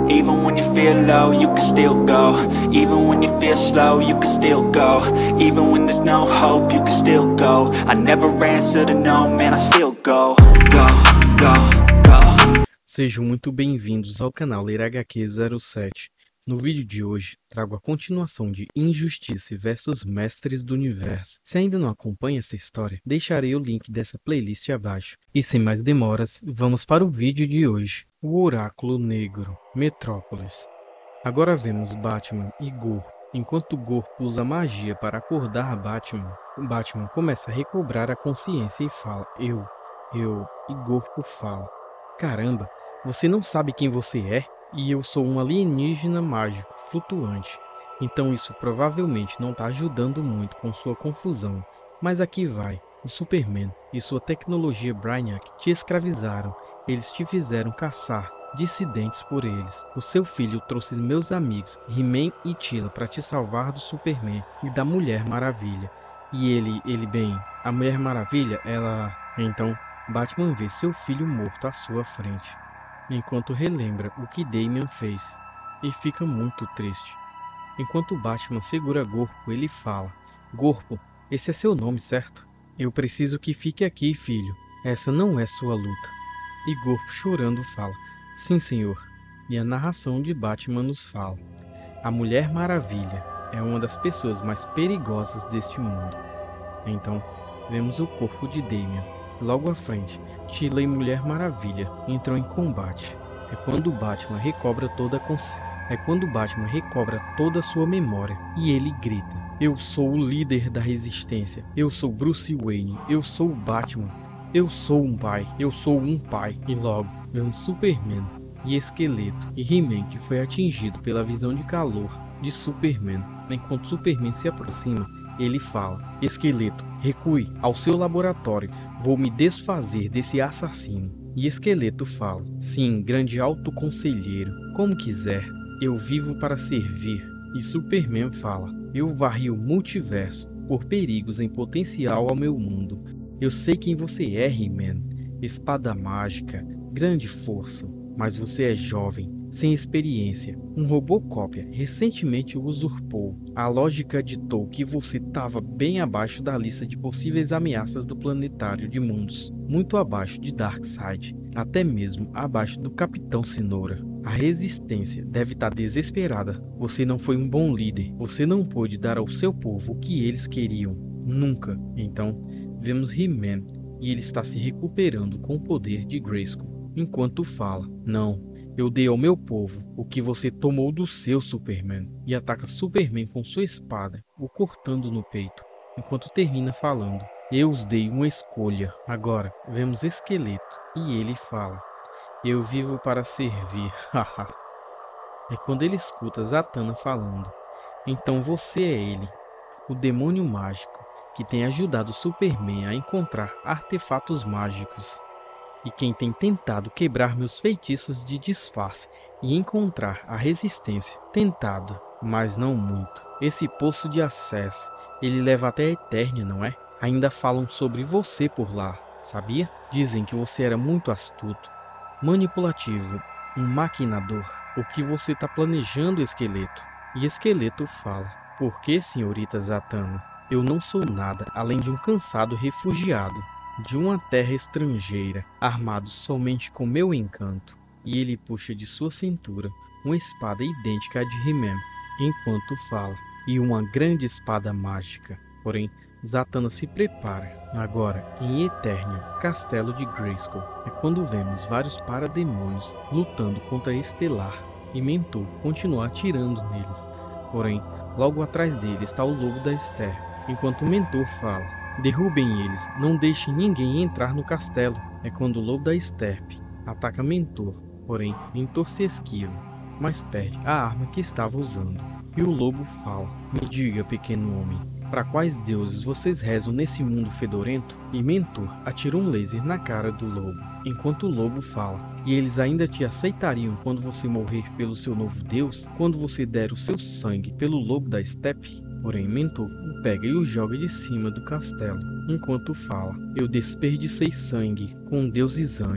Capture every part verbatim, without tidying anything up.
Even when you feel low, you can still go. Even when you feel slow, you can still go. Even when there's no hope, you can still go. I never answer to no, man, I still go. Go, go, go. Sejam muito bem-vindos ao canal Ler H Q zero sete. No vídeo de hoje, trago a continuação de Injustice versus Mestres do Universo. Se ainda não acompanha essa história, deixarei o link dessa playlist abaixo. E sem mais demoras, vamos para o vídeo de hoje. O Oráculo Negro, Metrópolis. Agora vemos Batman e Gorpo. Enquanto Gorpo usa magia para acordar Batman, o Batman começa a recobrar a consciência e fala, eu, eu, e Gorpo fala, caramba, você não sabe quem você é? E eu sou um alienígena mágico, flutuante. Então isso provavelmente não está ajudando muito com sua confusão. Mas aqui vai. O Superman e sua tecnologia Brainiac te escravizaram. Eles te fizeram caçar dissidentes por eles. O seu filho trouxe meus amigos, He-Man e Tila, para te salvar do Superman e da Mulher Maravilha. E ele, ele bem, a Mulher Maravilha, ela... Então, Batman vê seu filho morto à sua frente, enquanto relembra o que Damian fez, e fica muito triste. Enquanto Batman segura Gorpo, ele fala, Gorpo, esse é seu nome, certo? Eu preciso que fique aqui, filho. Essa não é sua luta. E Gorpo, chorando, fala, sim, senhor. E a narração de Batman nos fala, a Mulher Maravilha é uma das pessoas mais perigosas deste mundo. Então, vemos o corpo de Damian. Logo à frente, Tila e Mulher Maravilha entram em combate. É quando Batman recobra toda a consciência. É quando Batman recobra toda a sua memória e ele grita: eu sou o líder da resistência. Eu sou Bruce Wayne. Eu sou o Batman. Eu sou um pai. Eu sou um pai. E logo, vemos Superman e Esqueleto e He-Man, que foi atingido pela visão de calor de Superman. Enquanto Superman se aproxima, ele fala, Esqueleto, recue ao seu laboratório, vou me desfazer desse assassino. E Esqueleto fala, sim, grande alto conselheiro, como quiser, eu vivo para servir. E Superman fala, eu varri o multiverso por perigos em potencial ao meu mundo. Eu sei quem você é, He-Man, espada mágica, grande força, mas você é jovem, sem experiência. Um robô cópia recentemente o usurpou. A lógica ditou que você estava bem abaixo da lista de possíveis ameaças do planetário de mundos, muito abaixo de Darkseid, até mesmo abaixo do Capitão Cenoura. A resistência deve estar desesperada. Você não foi um bom líder. Você não pôde dar ao seu povo o que eles queriam. Nunca. Então, vemos He-Man e ele está se recuperando com o poder de Grayskull, enquanto fala, não. Eu dei ao meu povo o que você tomou do seu Superman. E ataca Superman com sua espada, o cortando no peito, enquanto termina falando, eu os dei uma escolha. Agora, vemos Esqueleto, e ele fala, eu vivo para servir, haha. É quando ele escuta Zatanna falando, então você é ele, o demônio mágico, que tem ajudado Superman a encontrar artefatos mágicos. E quem tem tentado quebrar meus feitiços de disfarce e encontrar a resistência. Tentado, mas não muito. Esse poço de acesso, ele leva até a Eternia, não é? Ainda falam sobre você por lá, sabia? Dizem que você era muito astuto, manipulativo, um maquinador. O que você está planejando, Esqueleto? E Esqueleto fala, por que, senhorita Zatanna? Eu não sou nada além de um cansado refugiado de uma terra estrangeira, armado somente com meu encanto. E ele puxa de sua cintura uma espada idêntica à de He-Man, enquanto fala, e uma grande espada mágica. Porém, Zatanna se prepara. Agora, em Eternia, Castelo de Grayskull, é quando vemos vários parademônios lutando contra Estelar, e Mentor continua atirando neles. Porém, logo atrás dele está o Lobo da Estepe, enquanto Mentor fala, derrubem eles, não deixem ninguém entrar no castelo. É quando o Lobo da Estepe ataca Mentor, porém Mentor se esquiva, mas perde a arma que estava usando. E o Lobo fala, me diga, pequeno homem, para quais deuses vocês rezam nesse mundo fedorento? E Mentor atira um laser na cara do Lobo, enquanto o Lobo fala, e eles ainda te aceitariam quando você morrer pelo seu novo deus, quando você der o seu sangue pelo Lobo da Estepe? Porém, Mentor o pega e o joga de cima do castelo, enquanto fala, eu desperdicei sangue com deuses antes,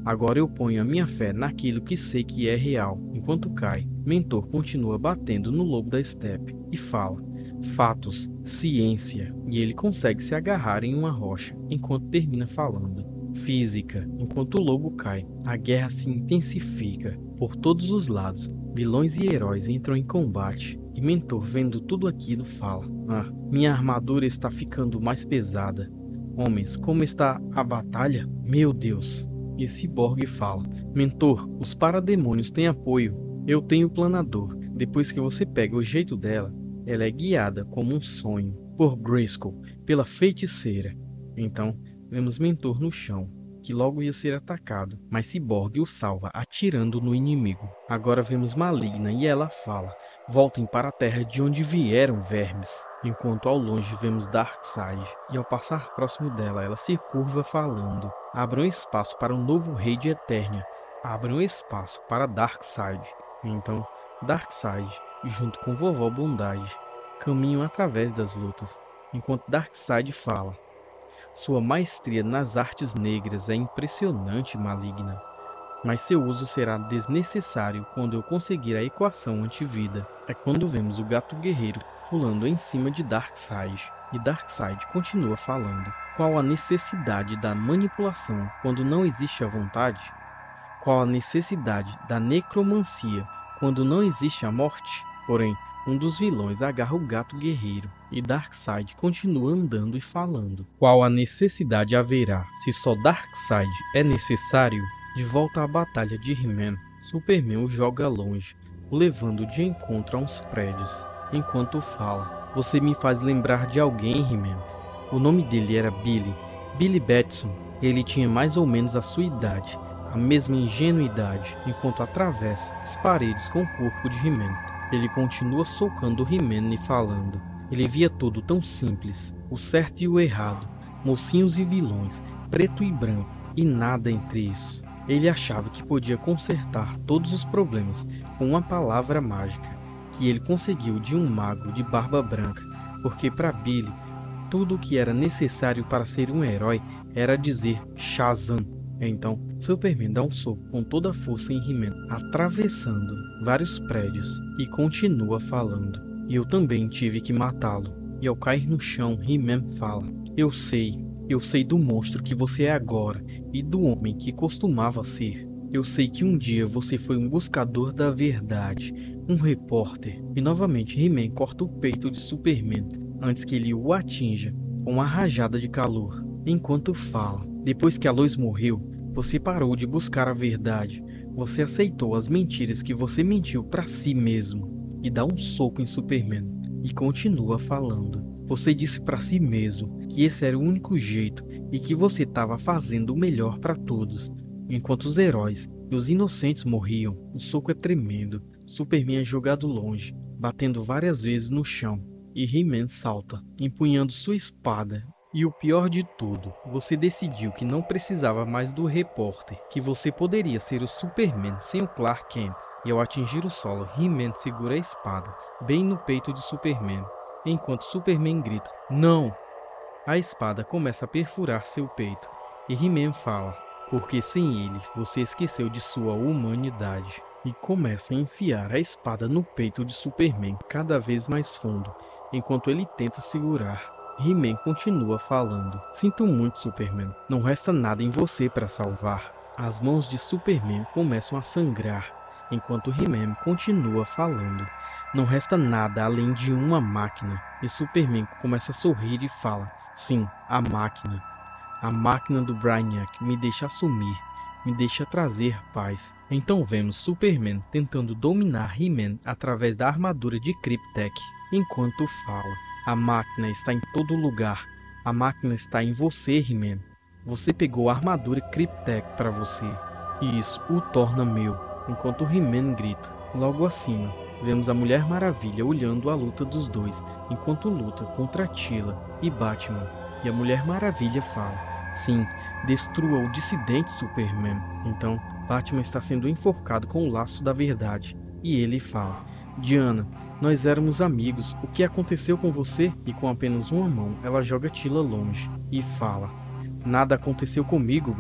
Agora eu ponho a minha fé naquilo que sei que é real. Enquanto cai, Mentor continua batendo no lobo da estepe e fala: fatos, ciência. E ele consegue se agarrar em uma rocha enquanto termina falando: física. Enquanto o lobo cai, a guerra se intensifica. Por todos os lados, vilões e heróis entram em combate. E Mentor, vendo tudo aquilo, fala: ah, minha armadura está ficando mais pesada. Homens, como está a batalha? Meu Deus! E Cyborg fala: Mentor, os parademônios têm apoio. Eu tenho o planador. Depois que você pega o jeito dela, ela é guiada como um sonho por Grayskull, pela feiticeira. Então, vemos Mentor no chão, que logo ia ser atacado, mas Cyborg o salva atirando no inimigo. Agora vemos Maligna e ela fala: voltem para a terra de onde vieram, vermes. Enquanto ao longe vemos Darkseid, e ao passar próximo dela, ela se curva falando: abram espaço para um novo rei de Eternia. Abram espaço para Darkseid. Então, Darkseid, junto com Vovó Bondage, caminham através das lutas, enquanto Darkseid fala: sua maestria nas artes negras é impressionante, Maligna, mas seu uso será desnecessário quando eu conseguir a equação antivida. É quando vemos o gato guerreiro pulando em cima de Darkseid, e Darkseid continua falando: qual a necessidade da manipulação quando não existe a vontade? Qual a necessidade da necromancia quando não existe a morte? Porém, um dos vilões agarra o gato guerreiro e Darkseid continua andando e falando: qual a necessidade haverá se só Darkseid é necessário? De volta à batalha de He-Man, Superman o joga longe, o levando de encontro a uns prédios. Enquanto fala: você me faz lembrar de alguém, He-Man. O nome dele era Billy, Billy Batson. Ele tinha mais ou menos a sua idade, a mesma ingenuidade, enquanto atravessa as paredes com o corpo de He-Man. Ele continua socando He-Man e falando: ele via tudo tão simples, o certo e o errado, mocinhos e vilões, preto e branco, e nada entre isso. Ele achava que podia consertar todos os problemas com uma palavra mágica, que ele conseguiu de um mago de barba branca, porque para Billy, tudo o que era necessário para ser um herói era dizer Shazam. Então, Superman dá um soco com toda a força em He-Man, atravessando vários prédios, e continua falando: eu também tive que matá-lo. E ao cair no chão, He-Man fala: eu sei, eu sei do monstro que você é agora, e do homem que costumava ser. Eu sei que um dia você foi um buscador da verdade, um repórter. E novamente He-Man corta o peito de Superman, antes que ele o atinja com uma rajada de calor. Enquanto fala: depois que a Lois morreu, você parou de buscar a verdade. Você aceitou as mentiras que você mentiu para si mesmo. E dá um soco em Superman. E continua falando: você disse para si mesmo que esse era o único jeito e que você estava fazendo o melhor para todos. Enquanto os heróis e os inocentes morriam, o soco é tremendo. Superman é jogado longe, batendo várias vezes no chão. E He-Man salta, empunhando sua espada. E o pior de tudo, você decidiu que não precisava mais do repórter, que você poderia ser o Superman sem o Clark Kent. E ao atingir o solo, He-Man segura a espada, bem no peito de Superman, enquanto Superman grita: não! A espada começa a perfurar seu peito, e He-Man fala: porque sem ele, você esqueceu de sua humanidade. E começa a enfiar a espada no peito de Superman cada vez mais fundo, enquanto ele tenta segurar. He-Man continua falando: sinto muito, Superman, não resta nada em você para salvar. As mãos de Superman começam a sangrar, enquanto He-Man continua falando: não resta nada além de uma máquina. E Superman começa a sorrir e fala: sim, a máquina. A máquina do Brainiac me deixa assumir, me deixa trazer paz. Então vemos Superman tentando dominar He-Man através da armadura de Kryptek, enquanto fala: a máquina está em todo lugar. A máquina está em você, He-Man. Você pegou a armadura Kryptek para você, e isso o torna meu. Enquanto He-Man grita. Logo acima, vemos a Mulher Maravilha olhando a luta dos dois, enquanto luta contra Tila e Batman. E a Mulher Maravilha fala: sim, destrua o dissidente Superman. Então, Batman está sendo enforcado com o laço da verdade. E ele fala: Diana, nós éramos amigos, o que aconteceu com você? E com apenas uma mão, ela joga Tila longe e fala: nada aconteceu comigo, Bruce.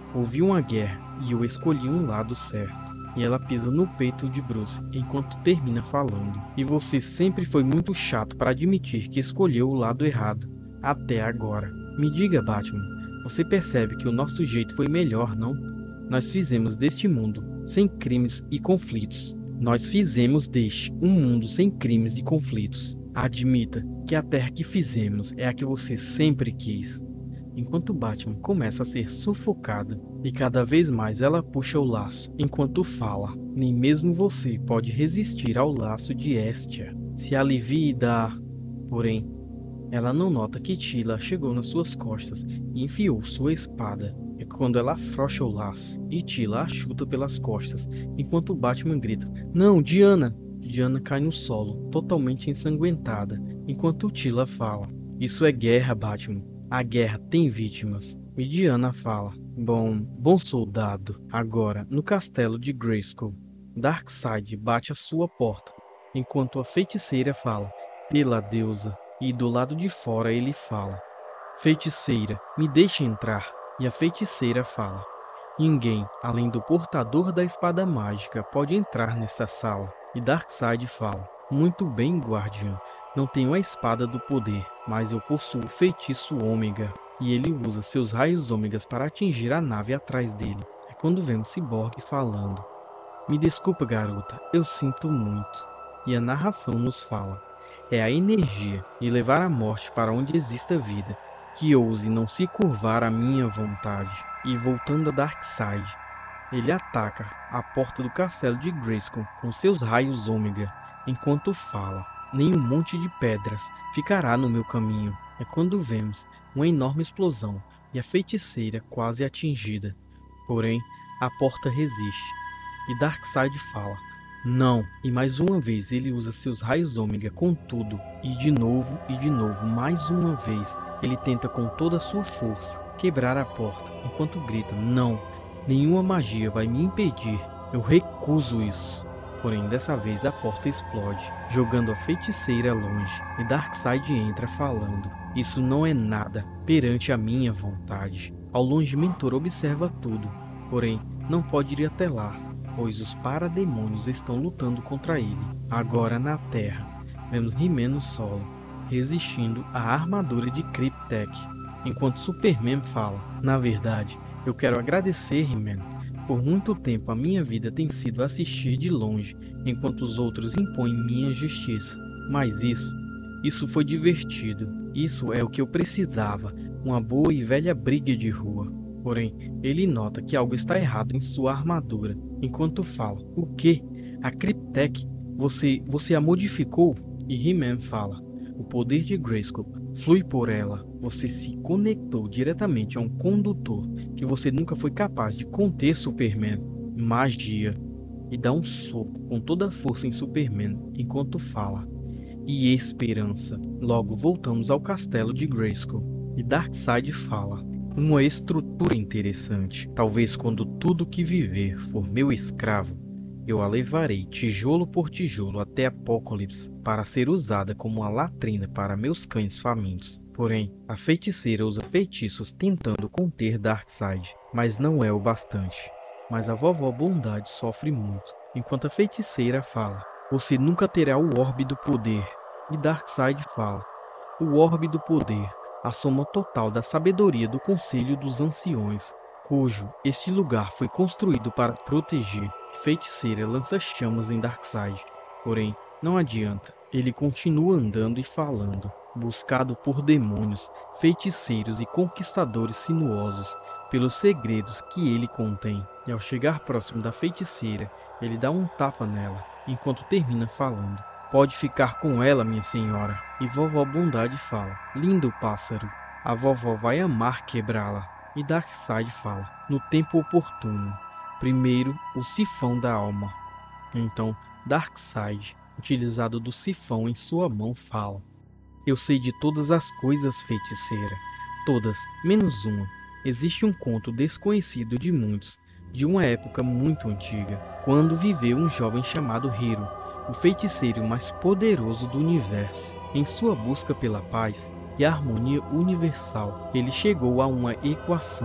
houve uma guerra e eu escolhi um lado certo. E ela pisa no peito de Bruce enquanto termina falando. E você sempre foi muito chato para admitir que escolheu o lado errado. Até agora. Me diga, Batman, você percebe que o nosso jeito foi melhor, não? Nós fizemos deste mundo sem crimes e conflitos. Nós fizemos deste um mundo sem crimes e conflitos. Admita que a terra que fizemos é a que você sempre quis. Enquanto Batman começa a ser sufocado e cada vez mais ela puxa o laço enquanto fala. Nem mesmo você pode resistir ao laço de Hestia. Se alivie e dá... Porém, ela não nota que Tila chegou nas suas costas e enfiou sua espada. É quando ela afrouxa o laço e Tila a chuta pelas costas enquanto Batman grita: "Não, Diana!" Diana cai no solo, totalmente ensanguentada, enquanto Tila fala: "Isso é guerra, Batman. A guerra tem vítimas." E Diana fala: Bom, bom soldado. Agora, no castelo de Grayskull, Darkseid bate a sua porta, enquanto a feiticeira fala: "Pela deusa." E do lado de fora ele fala: "Feiticeira, me deixe entrar." E a feiticeira fala: "Ninguém, além do portador da espada mágica, pode entrar nessa sala." E Darkseid fala: "Muito bem, guardiã. Não tenho a espada do poder, mas eu possuo o feitiço ômega." E ele usa seus raios ômegas para atingir a nave atrás dele. É quando vemos Cyborg falando: "Me desculpa, garota, eu sinto muito." E a narração nos fala: "É a energia e levar a morte para onde exista vida, que ouse não se curvar à minha vontade." E voltando a Darkseid, ele ataca a porta do castelo de Grayskull com seus raios ômega, enquanto fala: "Nenhum monte de pedras ficará no meu caminho." É quando vemos uma enorme explosão e a feiticeira quase atingida. Porém, a porta resiste. E Darkseid fala: "Não." E mais uma vez ele usa seus raios ômega com tudo. E de novo e de novo, mais uma vez, ele tenta com toda a sua força quebrar a porta, enquanto grita: "Não, nenhuma magia vai me impedir. Eu recuso isso." Porém, dessa vez a porta explode, jogando a feiticeira longe. E Darkseid entra falando: "Isso não é nada perante a minha vontade." Ao longe, Mentor observa tudo, porém não pode ir até lá, pois os parademônios estão lutando contra ele. Agora na Terra, vemos He-Man no solo, resistindo à armadura de Cryptek, enquanto Superman fala: "Na verdade, eu quero agradecer, He-Man. Por muito tempo a minha vida tem sido assistir de longe, enquanto os outros impõem minha justiça. Mas isso, isso foi divertido. Isso é o que eu precisava, uma boa e velha briga de rua." Porém, ele nota que algo está errado em sua armadura, enquanto fala: "O quê? A Cryptek? Você, você a modificou?" E He-Man fala: "O poder de Grayskull flui por ela. Você se conectou diretamente a um condutor que você nunca foi capaz de conter, Superman. Magia." E dá um soco com toda a força em Superman, enquanto fala: "E esperança." Logo voltamos ao castelo de Grayskull. E Darkseid fala: "Uma estrutura interessante. Talvez quando tudo que viver for meu escravo, eu a levarei tijolo por tijolo até Apocalipse para ser usada como uma latrina para meus cães famintos." Porém, a feiticeira usa feitiços tentando conter Darkseid, mas não é o bastante. Mas a vovó Bondade sofre muito, enquanto a feiticeira fala: "Você nunca terá o orbe do poder." E Darkseid fala: "O orbe do poder, a soma total da sabedoria do Conselho dos Anciões, cujo este lugar foi construído para proteger." Feiticeira lança chamas em Darkseid, porém não adianta. Ele continua andando e falando, buscado por demônios, feiticeiros e conquistadores sinuosos, pelos segredos que ele contém. E ao chegar próximo da feiticeira, ele dá um tapa nela, enquanto termina falando: "Pode ficar com ela, minha senhora." E vovó Bondade fala: "Lindo pássaro, a vovó vai amar quebrá-la." E Darkseid fala: "No tempo oportuno. Primeiro, o sifão da alma." Então, Darkseid, utilizado do sifão em sua mão, fala: "Eu sei de todas as coisas, feiticeira. Todas, menos uma. Existe um conto desconhecido de muitos, de uma época muito antiga, quando viveu um jovem chamado Hiro, o feiticeiro mais poderoso do universo. Em sua busca pela paz e a harmonia universal, ele chegou a uma equação.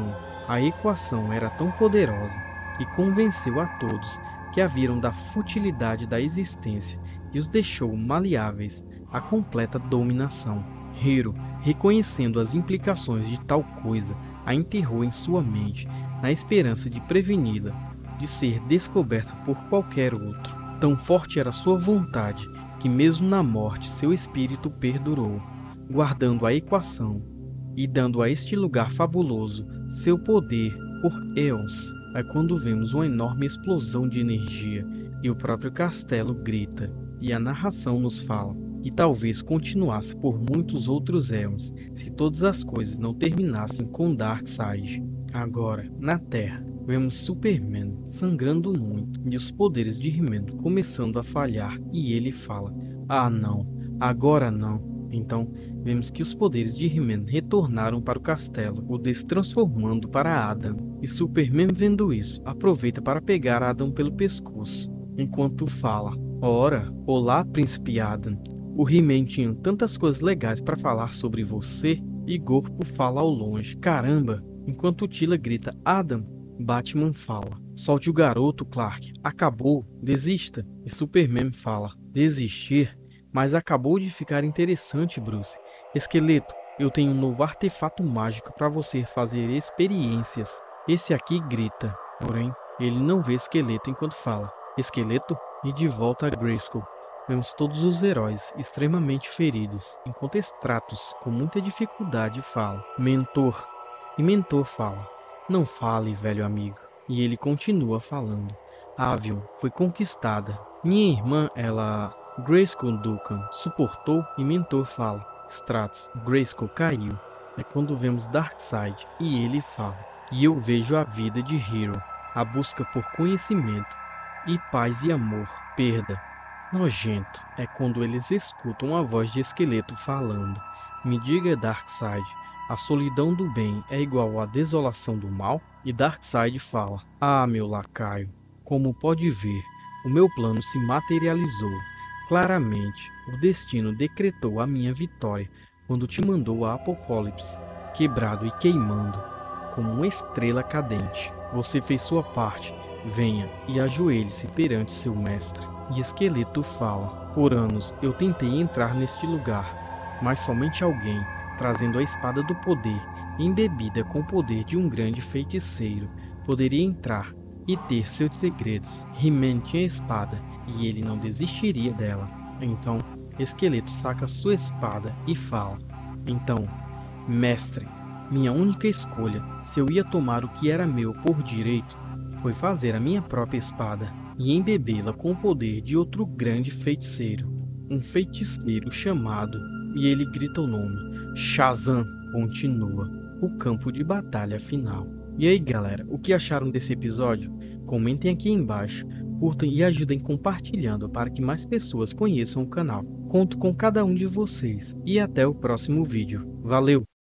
A equação era tão poderosa que convenceu a todos que a viram da futilidade da existência e os deixou maleáveis à completa dominação. Hiro, reconhecendo as implicações de tal coisa, a enterrou em sua mente, na esperança de preveni-la de ser descoberta por qualquer outro. Tão forte era sua vontade que mesmo na morte seu espírito perdurou, guardando a equação e dando a este lugar fabuloso seu poder por éons. É quando vemos uma enorme explosão de energia e o próprio castelo grita, e a narração nos fala que talvez continuasse por muitos outros éons se todas as coisas não terminassem com Darkseid. Agora, na Terra, vemos Superman sangrando muito e os poderes de He-Man começando a falhar, e ele fala: "Ah não, agora não." Então, vemos que os poderes de He-Man retornaram para o castelo, o destransformando para Adam. E Superman, vendo isso, aproveita para pegar Adam pelo pescoço, enquanto fala: "Ora, olá, príncipe Adam. O He-Man tinha tantas coisas legais para falar sobre você." E Gorpo fala ao longe: "Caramba!" Enquanto Tila grita: "Adam!" Batman fala: "Solte o garoto, Clark. Acabou. Desista." E Superman fala: "Desistir? Mas acabou de ficar interessante, Bruce. Esqueleto, eu tenho um novo artefato mágico para você fazer experiências." Esse aqui grita, porém, ele não vê Esqueleto enquanto fala: "Esqueleto?" E de volta a Grayskull, vemos todos os heróis extremamente feridos, enquanto Stratos, com muita dificuldade, fala: "Mentor." E Mentor fala: "Não fale, velho amigo." E ele continua falando: "Avion foi conquistada. Minha irmã, ela..." Grayskull Duncan suportou, e Mentor fala: "Stratos, Grayskull caiu." É quando vemos Darkseid e ele fala: "E eu vejo a vida de Hiro, a busca por conhecimento e paz e amor, perda." Nojento. É quando eles escutam a voz de Esqueleto falando: "Me diga, Darkseid, a solidão do bem é igual à desolação do mal?" E Darkseid fala: "Ah, meu lacaio, como pode ver, o meu plano se materializou. Claramente, o destino decretou a minha vitória quando te mandou a Apocalipse, quebrado e queimando, como uma estrela cadente. Você fez sua parte. Venha e ajoelhe-se perante seu mestre." E Esqueleto fala: "Por anos eu tentei entrar neste lugar, mas somente alguém, trazendo a espada do poder, embebida com o poder de um grande feiticeiro, poderia entrar e ter seus segredos. He-Man tinha a espada, e ele não desistiria dela." Então, Esqueleto saca sua espada e fala: "Então, mestre, minha única escolha, se eu ia tomar o que era meu por direito, foi fazer a minha própria espada e embebê-la com o poder de outro grande feiticeiro. Um feiticeiro chamado..." E ele grita o nome: Shazam. Continua o campo de batalha final. E aí, galera, o que acharam desse episódio? Comentem aqui embaixo, curtam e ajudem compartilhando para que mais pessoas conheçam o canal. Conto com cada um de vocês e até o próximo vídeo. Valeu!